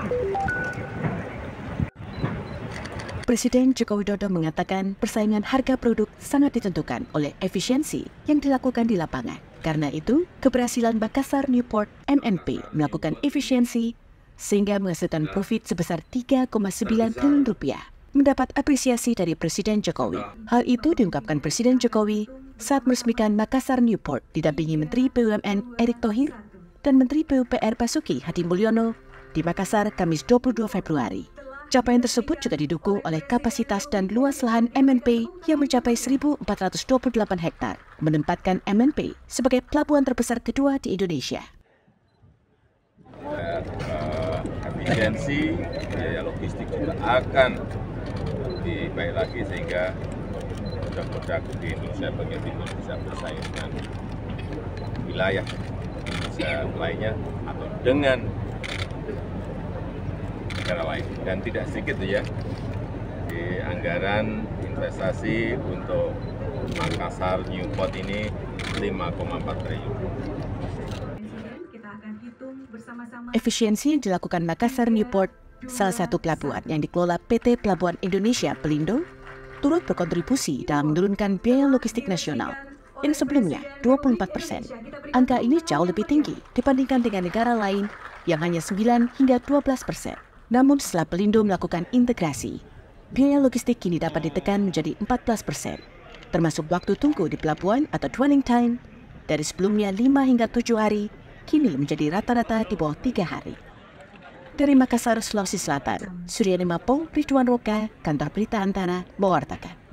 Presiden Joko Widodo mengatakan persaingan harga produk sangat ditentukan oleh efisiensi yang dilakukan di lapangan. Karena itu, keberhasilan Makassar Newport MNP melakukan efisiensi sehingga menghasilkan profit sebesar 3,9 triliun rupiah mendapat apresiasi dari Presiden Jokowi. Hal itu diungkapkan Presiden Jokowi saat meresmikan Makassar Newport didampingi Menteri BUMN Erick Thohir dan Menteri PUPR Basuki Hadi Mulyono di Makassar Kamis 22 Februari. Capaian tersebut juga didukung oleh kapasitas dan luas lahan MNP yang mencapai 1.428 hektar, menempatkan MNP sebagai pelabuhan terbesar kedua di Indonesia. Efisiensi biaya logistik juga akan lebih baik lagi sehingga produk-produk di Indonesia bagian timur bisa bersaing dengan wilayah Indonesia lainnya atau dengan negara lain. Dan tidak sedikit ya di anggaran investasi untuk Makassar Newport ini 5,4 triliun. Efisiensi yang dilakukan Makassar Newport, salah satu pelabuhan yang dikelola PT Pelabuhan Indonesia Pelindo, turut berkontribusi dalam menurunkan biaya logistik nasional yang sebelumnya 24%. Angka ini jauh lebih tinggi dibandingkan dengan negara lain yang hanya 9 hingga 12%. Namun setelah Pelindo melakukan integrasi, biaya logistik kini dapat ditekan menjadi 14%, termasuk waktu tunggu di pelabuhan atau dwelling time dari sebelumnya 5 hingga 7 hari, kini menjadi rata-rata di bawah 3 hari. Dari Makassar, Sulawesi Selatan, Suryani Mapong, Ridwan Roka, Kantor Berita Antara, mewartakan.